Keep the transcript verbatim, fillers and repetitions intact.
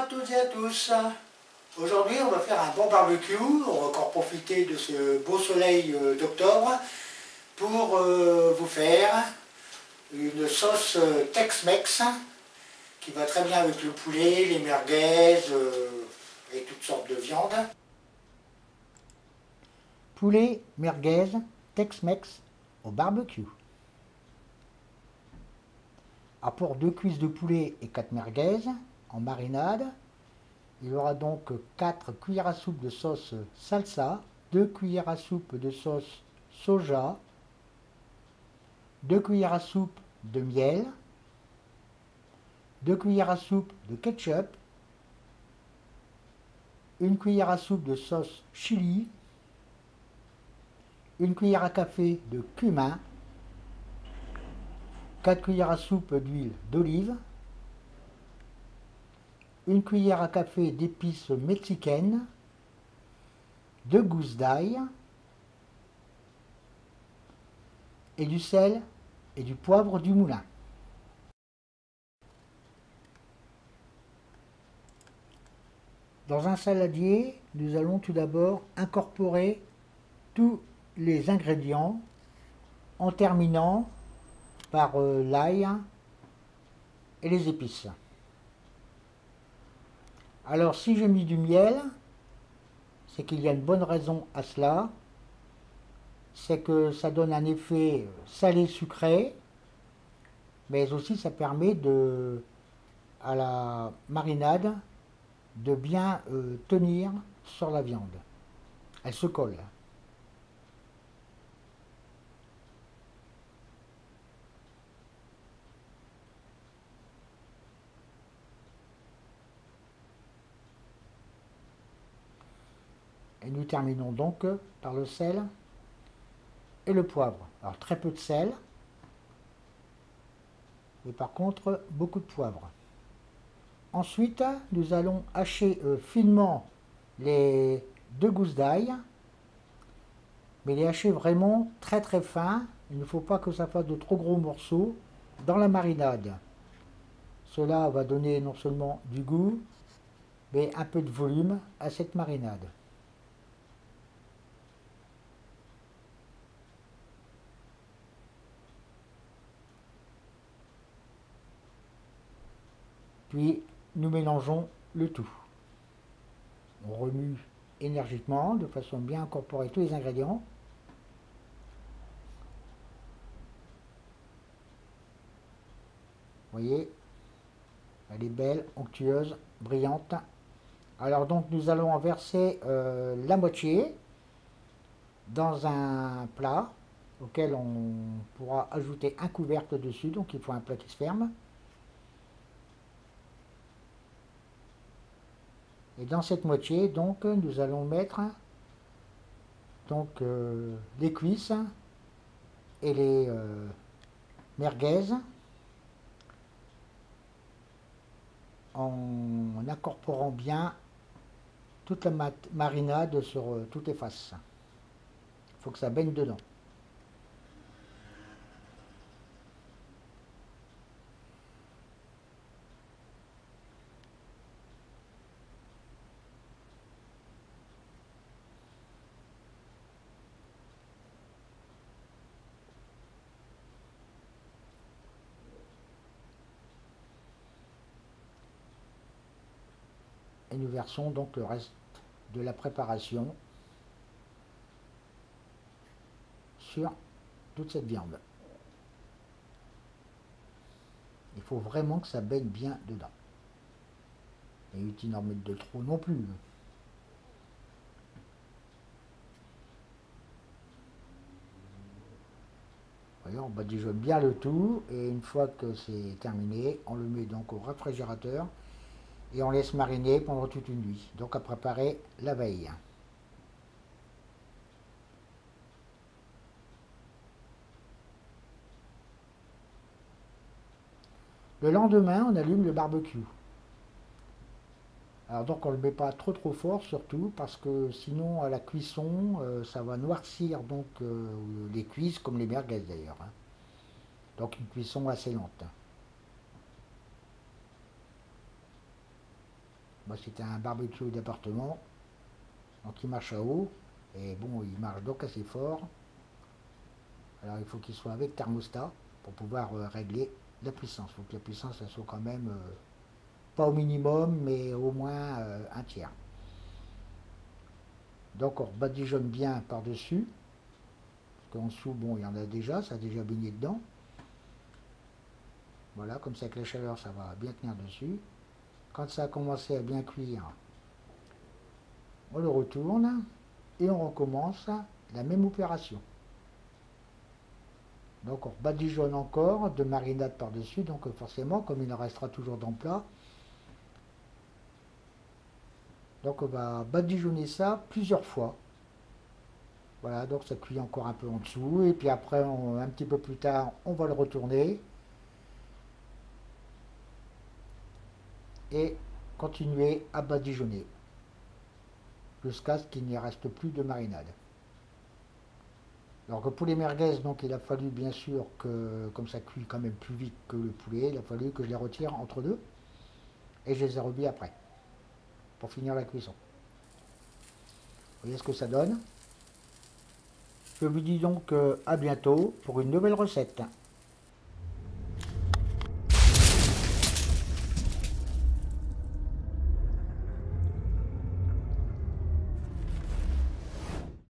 à toutes et à tous. Aujourd'hui, on va faire un bon barbecue. On va encore profiter de ce beau soleil d'octobre pour euh, vous faire une sauce Tex-Mex qui va très bien avec le poulet, les merguez euh, et toutes sortes de viandes. Poulet, merguez, Tex-Mex au barbecue. À pour deux cuisses de poulet et quatre merguez en marinade. Il y aura donc quatre cuillères à soupe de sauce salsa, deux cuillères à soupe de sauce soja, deux cuillères à soupe de miel, deux cuillères à soupe de ketchup, une cuillère à soupe de sauce chili, une cuillère à café de cumin, quatre cuillères à soupe d'huile d'olive, une cuillère à café d'épices mexicaines, deux gousses d'ail et du sel et du poivre du moulin. Dans un saladier, nous allons tout d'abord incorporer tous les ingrédients en terminant par euh, l'ail et les épices. Alors si j'ai mis du miel, c'est qu'il y a une bonne raison à cela, c'est que ça donne un effet salé-sucré, mais aussi ça permet de, à la marinade de bien euh, tenir sur la viande. Elle se colle. Et nous terminons donc par le sel et le poivre. Alors très peu de sel, mais par contre beaucoup de poivre. Ensuite, nous allons hacher euh, finement les deux gousses d'ail, mais les hacher vraiment très très fin. Il ne faut pas que ça fasse de trop gros morceaux dans la marinade. Cela va donner non seulement du goût, mais un peu de volume à cette marinade. Puis nous mélangeons le tout. On remue énergiquement de façon à bien incorporer tous les ingrédients. Vous voyez, elle est belle, onctueuse, brillante. Alors donc nous allons en verser euh, la moitié dans un plat auquel on pourra ajouter un couvercle dessus, donc il faut un plat qui se ferme. Et dans cette moitié, donc, nous allons mettre donc euh, les cuisses et les euh, merguez en incorporant bien toute la marinade sur euh, toutes les faces. Il faut que ça baigne dedans. Et nous versons donc le reste de la préparation sur toute cette viande. Il faut vraiment que ça baigne bien dedans. Et inutile d'en mettre de trop non plus. Voyez, on badigeonne bien le tout et une fois que c'est terminé, on le met donc au réfrigérateur et on laisse mariner pendant toute une nuit. Donc à préparer la veille. Le lendemain, on allume le barbecue. Alors donc on ne le met pas trop trop fort surtout parce que sinon à la cuisson euh, ça va noircir donc euh, les cuisses comme les merguez d'ailleurs. Hein. Donc une cuisson assez lente. Moi, c'était un barbecue d'appartement, donc il marche à eau, et bon, il marche donc assez fort. Alors il faut qu'il soit avec thermostat pour pouvoir euh, régler la puissance. Il faut que la puissance elle soit quand même euh, pas au minimum, mais au moins euh, un tiers. Donc on badigeonne bien par-dessus, parce qu'en dessous, bon, il y en a déjà, ça a déjà baigné dedans. Voilà, comme ça avec la chaleur, ça va bien tenir dessus. Quand ça a commencé à bien cuire, on le retourne et on recommence la même opération. Donc on badigeonne encore de marinade par-dessus, donc forcément, comme il en restera toujours dans le plat, donc on va badigeonner ça plusieurs fois. Voilà, donc ça cuit encore un peu en dessous, et puis après, on- un petit peu plus tard, on va le retourner et continuer à badigeonner jusqu'à ce qu'il n'y reste plus de marinade. Alors que pour les merguez, donc il a fallu bien sûr que, comme ça cuit quand même plus vite que le poulet, il a fallu que je les retire entre deux et je les ai remis après pour finir la cuisson. Vous voyez ce que ça donne? Je vous dis donc euh, à bientôt pour une nouvelle recette.